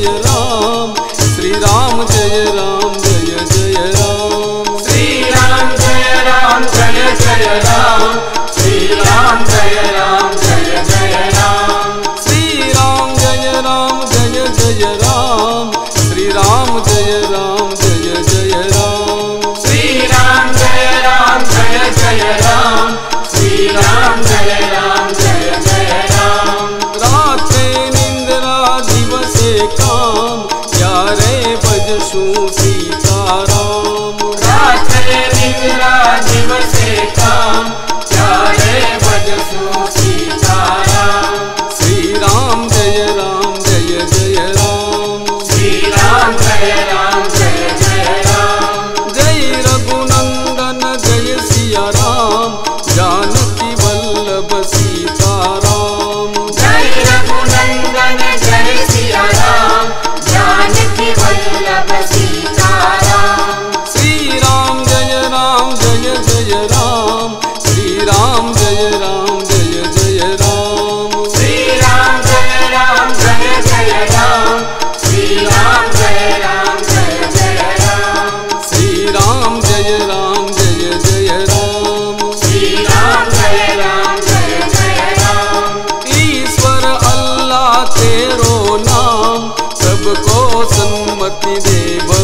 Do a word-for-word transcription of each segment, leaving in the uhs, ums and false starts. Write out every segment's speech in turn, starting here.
जय राम, श्री राम जय राम जय जय राम। श्री राम जय राम जय जय राम, श्री राम जय राम जय जय राम। श्री राम जय राम जय जय राम, श्री राम जय राम जय जय राम। श्री राम जय राम जय जय राम, श्री राम जय राम जय जय राम। रात्रे निंद्रा दिवसे काम, प्यारे भजशु सीताराम। रात्रे निद्रा दिवसे काम, प्यारे भजशु सीताराम। श्री राम जय राम जय जय राम, श्री राम जय राम जय जय राम। जय रघुनंदन जय सिया राम, जानकी वल्लभ सीताराम। जय रघुनंदन जय सिया राम, जानकी वल्लभ सीताराम। श्री राम जय राम जय जय राम, श्री राम जय राम जय जय राम। श्री राम जय राम जय जय राम, श्री राम जय राम जय जय राम। श्री राम जय राम जय जय राम, श्री राम जय राम जय जय राम। ईश्वर अल्लाह तेरो नाम, सबको सन्मति दे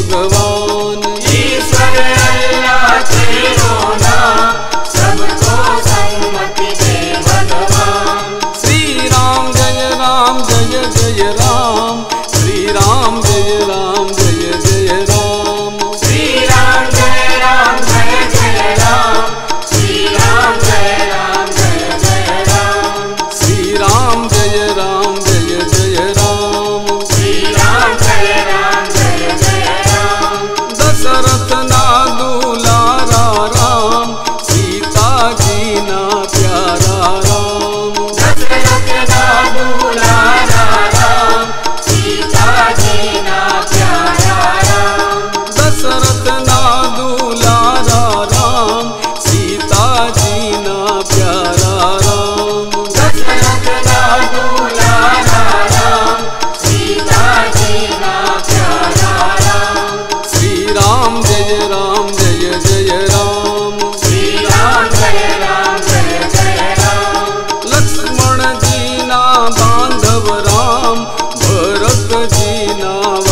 भगवान। ईश्वर अल्लाह तेरो नाम, सबको सन्मति दे भगवान। श्री राम जय राम जय जय राम, श्री राम जय राम जय जय राम। श्री राम जय राम जय जय राम, श्री राम जय राम जय जय राम। श्री राम जय राम जय जय राम, श्री राम जय राम जय जय राम। दशरथ ना दुलारा राम, सीता जी ना प्यारा राम। दशरथ ना दुलारा राम, सीता जी ना प्यारा राम। दशरथ ना दुलारा राम, सीता जी ना प्यारा राम। दशरथ ना दुलारा राम, सीता जी ना प्यारा राम। श्री राम जय राम जय जय राम, श्री राम जय राम जय जय राम। लक्ष्मण जी ना बांधव राम, भरत जी ना